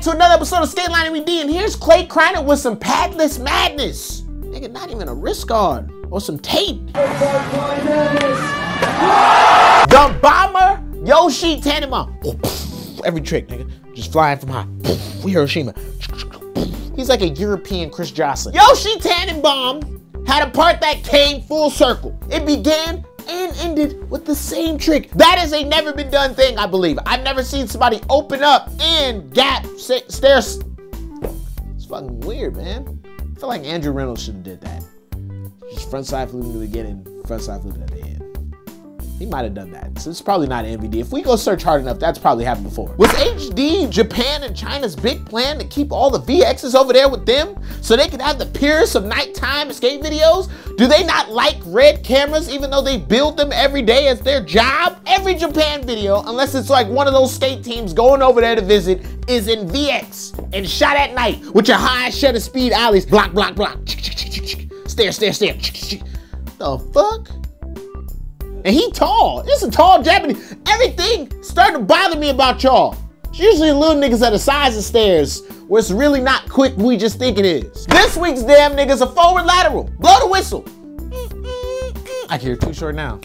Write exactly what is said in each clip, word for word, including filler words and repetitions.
to another episode of Skateline M V D, and here's Clay Kreiner with some padless madness. Nigga, not even a wrist guard or some tape. The Bomber Yoshi Tannenbaum. Every trick, nigga. Just flying from high. We Hiroshima. He's like a European Chris Jocelyn. Yoshi Tannenbaum had a part that came full circle. It began and ended with the same trick. That is a never been done thing, I believe. I've never seen somebody open up and gap stairs. It's fucking weird, man. I feel like Andrew Reynolds should have did that. Just front side flip in the beginning, front side flip at the end. He might have done that. So it's probably not M V D. If we go search hard enough, that's probably happened before. Was H D Japan and China's big plan to keep all the V Xs over there with them so they could have the purest of nighttime skate videos? Do they not like red cameras even though they build them every day as their job? Every Japan video, unless it's like one of those skate teams going over there to visit, is in V X and shot at night with your high shutter speed alleys. Block, block, block. Stare, stare, stare. The fuck? And he tall. This is a tall Japanese. Everything starting to bother me about y'all. It's usually little niggas at the size of stairs where it's really not quick we just think it is. This week's damn nigga's a forward lateral. Blow the whistle. I can hear Too Short now.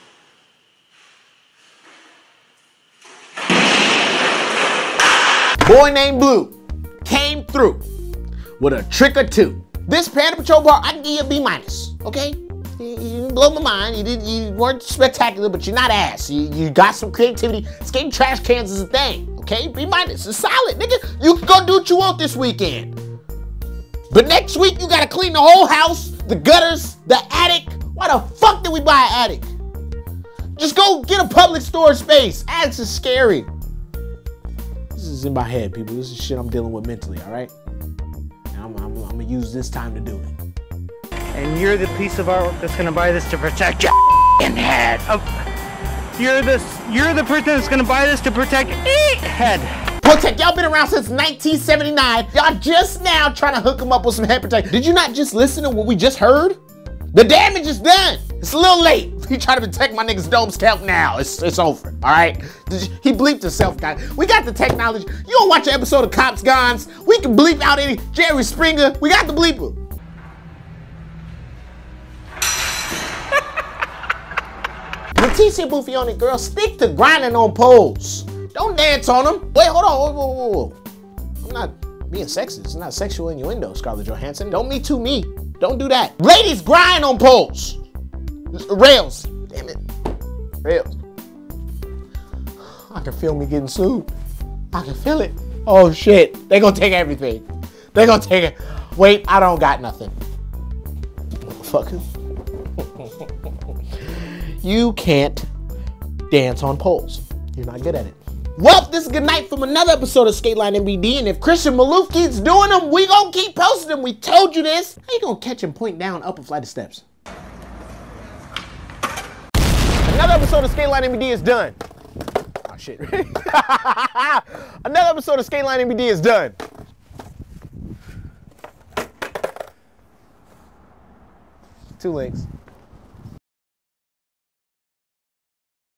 Boy named Blue came through with a trick or two. This Panda Patrol bar, I can give you a B minus, okay? You didn't blow my mind. You didn't. You weren't spectacular, but you're not ass. You, you got some creativity. Skating trash cans is a thing, okay? B minus. It's solid, nigga. You can go do what you want this weekend. But next week you gotta clean the whole house, the gutters, the attic. Why the fuck did we buy an attic? Just go get a public storage space. Attics is scary. This is in my head, people. This is shit I'm dealing with mentally. All right. And I'm, I'm, I'm gonna use this time to do it. And you're the piece of artwork that's gonna buy this to protect your head. Oh, you're the you're the person that's gonna buy this to protect head. Protect, y'all been around since nineteen seventy-nine. Y'all just now trying to hook him up with some head protection. Did you not just listen to what we just heard? The damage is done. It's a little late. He trying to protect my nigga's dome scalp now. It's it's over. All right. He bleeped himself, guys. We got the technology. You don't watch an episode of Cops Guns. We can bleep out any Jerry Springer. We got the bleeper. Leticia Buffioni, girl, stick to grinding on poles. Don't dance on them. Wait, hold on. Whoa, whoa, whoa, whoa. I'm not being sexist. It's not sexual innuendo, Scarlett Johansson. Don't me too me. Don't do that. Ladies, grind on poles. Rails. Damn it. Rails. I can feel me getting sued. I can feel it. Oh, shit. They gonna take everything. They gonna take it. Wait, I don't got nothing. Motherfucker. You can't dance on poles. You're not good at it. Well, this is good night from another episode of Skateline M V D, and if Christian Maloof keeps doing them, we gonna keep posting them. We told you this. How you gonna catch him pointing down up a flight of steps? Another episode of Skateline M V D is done. Oh, shit. Another episode of Skateline M V D is done. Two links.